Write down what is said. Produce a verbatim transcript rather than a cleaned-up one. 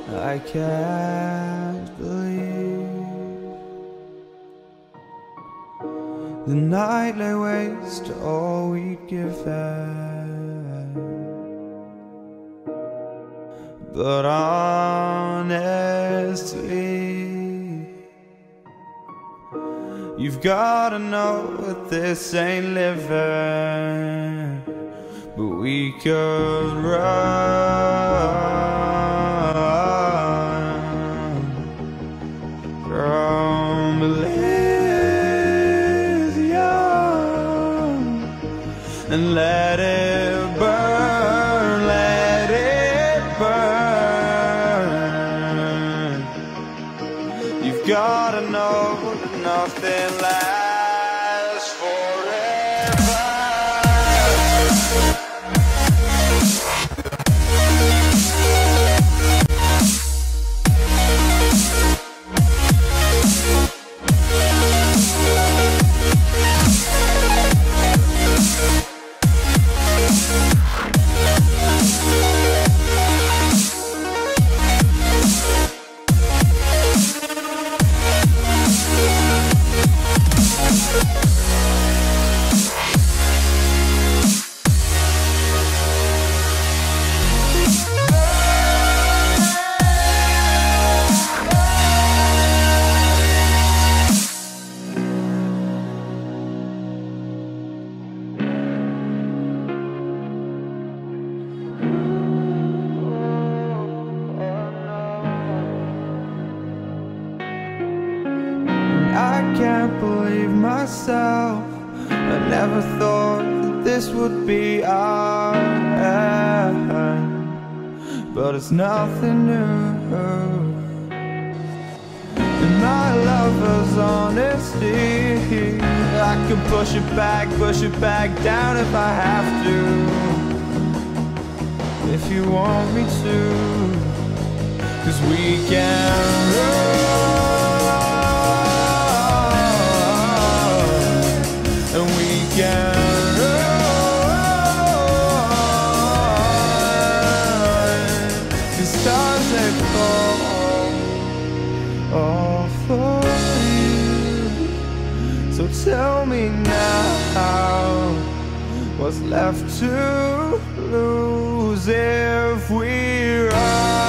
I can't believe the night lay waste to all we'd given. But honestly, you've gotta know that this ain't living. But we could run from Elysium and let it burn, let it burn. You've gotta know that nothing lasts forever. I can't believe myself. I never thought that this would be our end, but it's nothing new. And my lover's honesty, I can push it back, push it back down if I have to, if you want me to. 'Cause we can run and we can run. The stars they fall all for you. So tell me now, what's left to lose if we run?